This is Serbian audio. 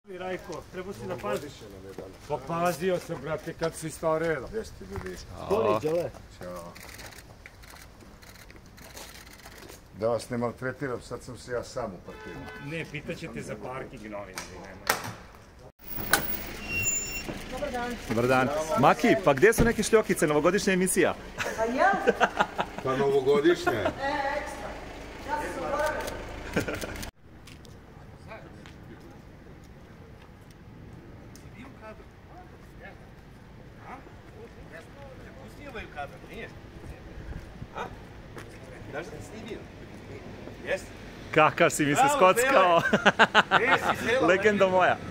Rajko, trebao si da paziš. Pa pazio sam, brate, kad si stao redom. Gdje si ti ljudi? Koli, Đole. Ćao. Da vas ne maltretiram, sad sam se ja sam uparkirao. Ne, pitaćete za parking novine. Dobar dan. Dobar dan. Maki, pa gdje su neke šljokice, novogodišnja emisija? Pa jel? Pa novogodišnja je. Ekstra. Ja sam se zaboravila. Snimaju kadar, nije? A? Znaš da ti snimio? Jesi? Kakav si mi se skockao. Jesi, sela. Legenda moja.